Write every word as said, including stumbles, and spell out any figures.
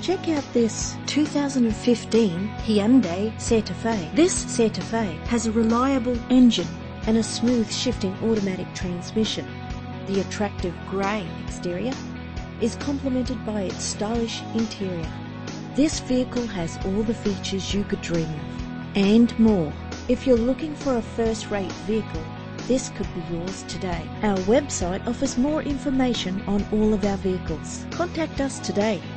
Check out this two thousand fifteen Hyundai Santa Fe. This Santa Fe has a reliable engine and a smooth shifting automatic transmission. The attractive grey exterior is complemented by its stylish interior. This vehicle has all the features you could dream of, and more. If you're looking for a first-rate vehicle, this could be yours today. Our website offers more information on all of our vehicles. Contact us today.